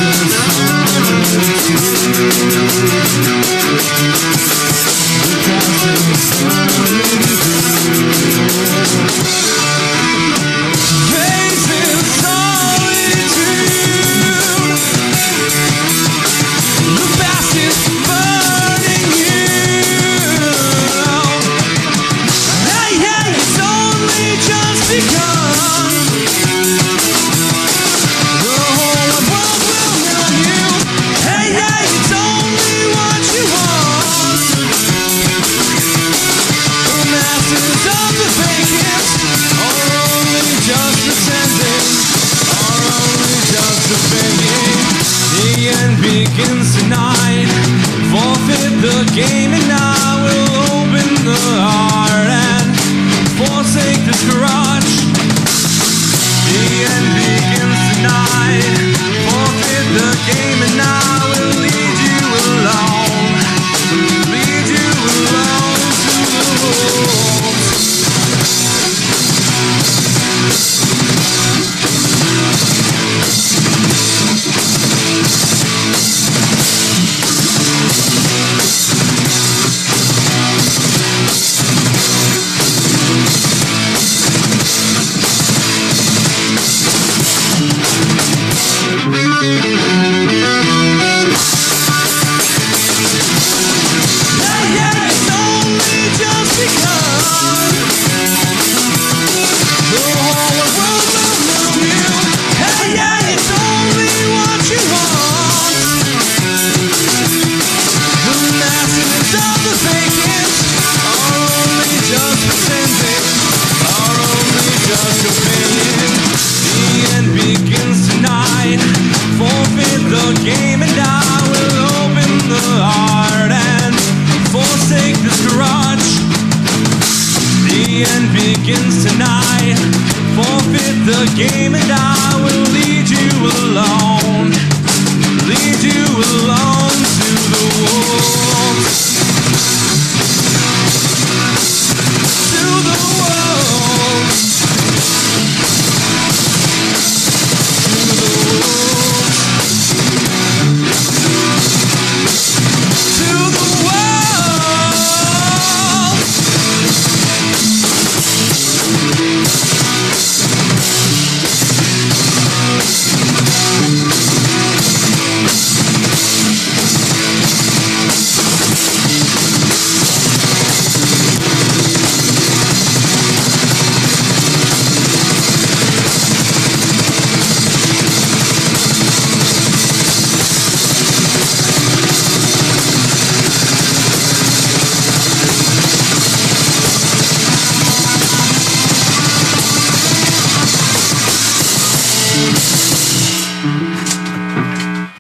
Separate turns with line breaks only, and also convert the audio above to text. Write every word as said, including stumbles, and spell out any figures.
Begins tonight. Forfeit the game and I will open the heart and forsake this crutch. The end begins tonight. Forfeit the game and I will lead you along. Lead you along to the wolves. Game and I will open the heart and forsake this crutch. The end begins tonight. Forfeit the game and I will lead you along.